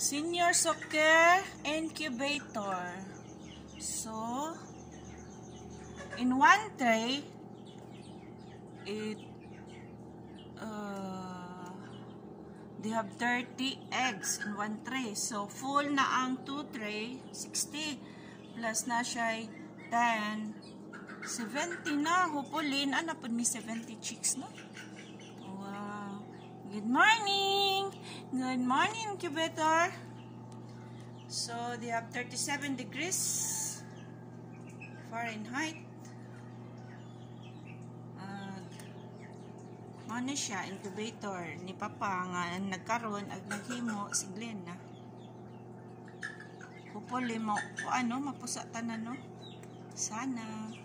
Senior soccer incubator. So, in one tray, they have 30 eggs in one tray. So, full na ang 2 tray, 60. Plus na siya 10, 70 na. Hopefully, na po may 70 chicks, no? Wow. Good morning! Good morning, incubator! So, they have 37 degrees Fahrenheit. Ano siya, incubator ni Papa nga nagkaroon ag naghimo si Glenn na. Hopefully mo ano mapusatan na no. Sana.